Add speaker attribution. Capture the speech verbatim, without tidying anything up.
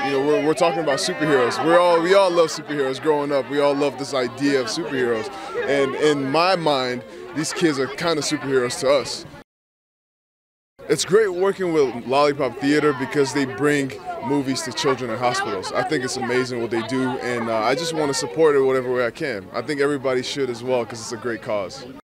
Speaker 1: You know, we're, we're talking about superheroes. We're all, we all love superheroes growing up. We all love this idea of superheroes. And in my mind, these kids are kind of superheroes to us. It's great working with Lollipop Theater because they bring movies to children in hospitals. I think it's amazing what they do, and uh, I just want to support it whatever way I can. I think everybody should as well because it's a great cause.